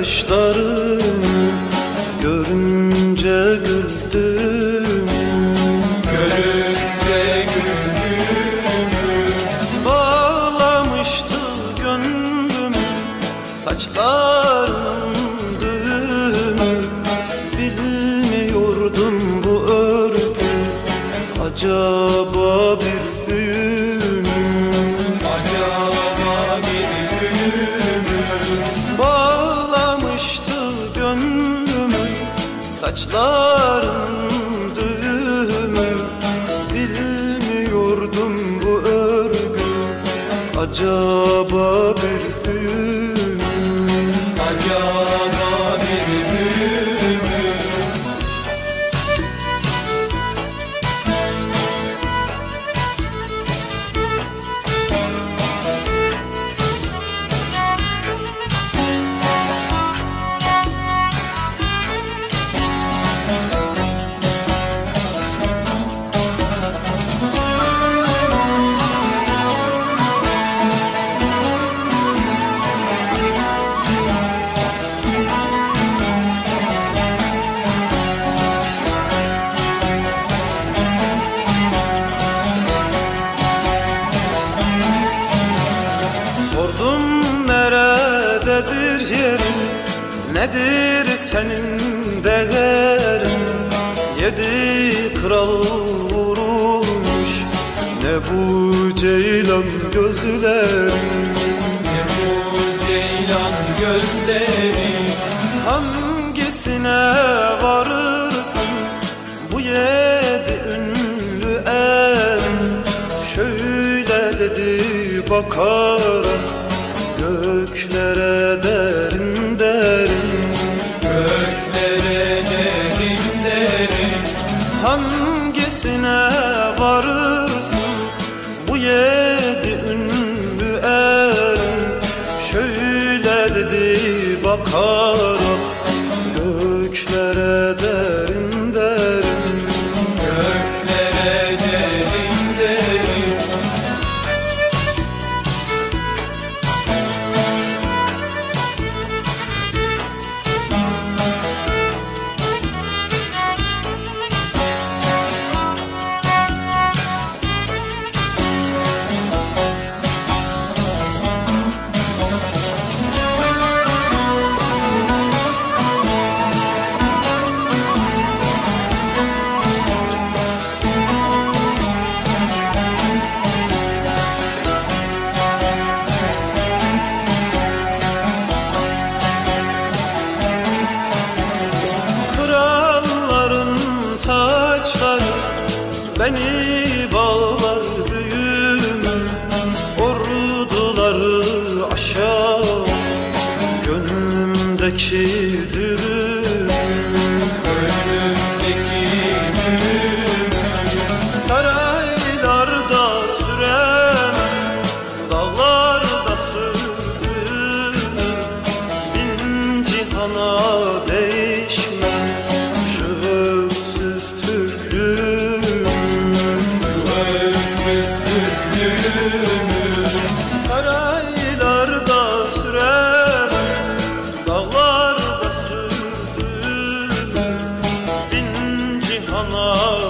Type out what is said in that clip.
kaşlarını görünce güldüm. Görünce güldüm. Bağlamıştı gönlümü saçlarının düğümü. Bilmiyordum bu örgü acaba bir büyü mü? Acaba bir büyü mü? Bağlamıştı gönlümü saçlarının düğümü. Bilmiyordum bu örgü acaba bir büyü mü? Acaba bir büyü mü? Sordum nerededir yerin, nedir senin değerin? Yedi kral vurulmuş, ne bu ceylan gözlerin? Ne bu ceylan gözlerin? Hangisine varırsın bu yedi ünlü erin? Şöyle dedi bakarak göklere derin derin. Göklere derin derin. Hangisine varırsın bu yedi ünlü erin? Şöyle dedi bakarak göklere derin derin. Göklere derin derin. Beni bağlar büyümü, orduları aşar gönlümdeki düğüm. Gönlümdeki düğüm. Saraylarda süren, dağlarda sürdüm. Bin cihana değişmem şu öksüz Türklüğüm. Saraylarda sürer, dağlarda sürdüm. Bin cihana